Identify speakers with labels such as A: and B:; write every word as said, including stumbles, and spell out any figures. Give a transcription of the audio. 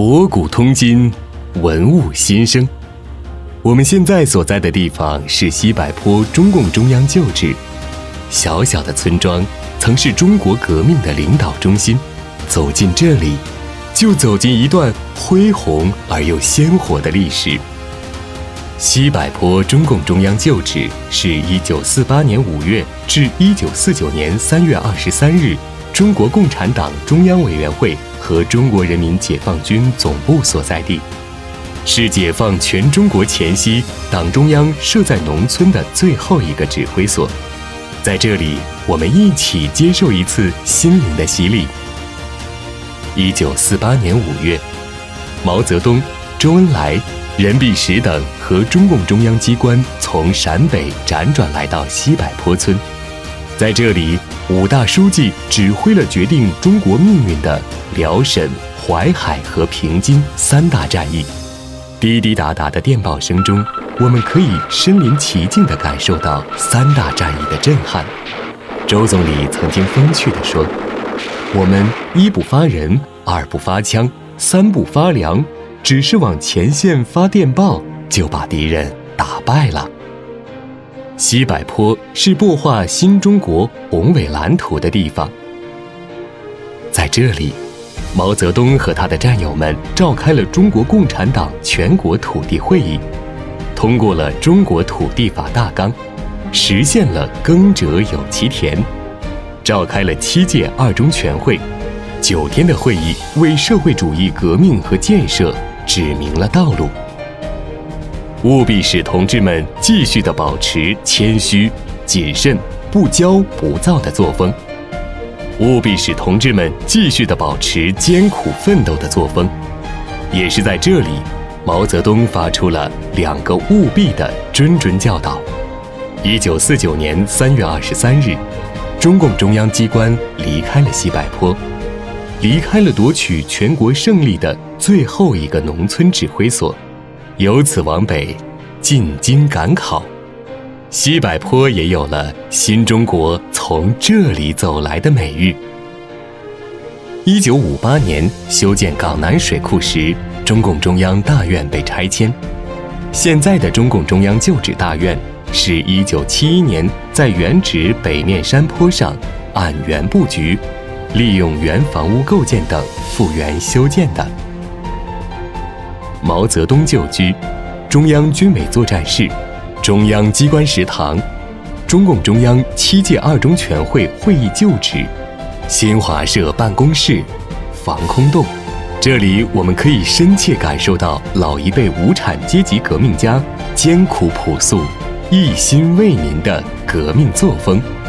A: 博古通今，文物新生。我们现在所在的地方是西柏坡中共中央旧址。小小的村庄曾是中国革命的领导中心，走进这里，就走进一段恢宏而又鲜活的历史。西柏坡中共中央旧址是一九四八年五月至一九四九年三月二十三日，中国共产党中央委员会和中国人民解放军总部所在地，是解放全中国前夕党中央设在农村的最后一个指挥所。在这里，我们一起接受一次心灵的洗礼。一九四八年五月，毛泽东、周恩来、任弼时等和中共中央机关从陕北辗转来到西柏坡村，在这里，五大书记指挥了决定中国命运的辽沈、淮海和平津三大战役。滴滴答答的电报声中，我们可以身临其境地感受到三大战役的震撼。周总理曾经风趣地说：“我们一不发人，二不发枪，三不发粮，只是往前线发电报，就把敌人打败了。”西柏坡是擘画新中国宏伟蓝图的地方。在这里，毛泽东和他的战友们召开了中国共产党全国土地会议，通过了中国土地法大纲，实现了耕者有其田，召开了七届二中全会，九天的会议为社会主义革命和建设指明了道路。务必使同志们继续地保持谦虚、谨慎、不骄不躁的作风，务必使同志们继续地保持艰苦奋斗的作风。也是在这里，毛泽东发出了两个务必的谆谆教导。一九四九年三月二十三日，中共中央机关离开了西柏坡，离开了夺取全国胜利的最后一个农村指挥所，由此往北进京赶考。西柏坡也有了新中国从这里走来的美誉。一九五八年修建港南水库时，中共中央大院被拆迁。现在的中共中央旧址大院是一九七一年在原址北面山坡上按原布局，利用原房屋构件等复原修建的。毛泽东旧居、中央军委作战室、中央机关食堂、中共中央七届二中全会会议旧址、新华社办公室、防空洞，这里我们可以深切感受到老一辈无产阶级革命家艰苦朴素、一心为民的革命作风。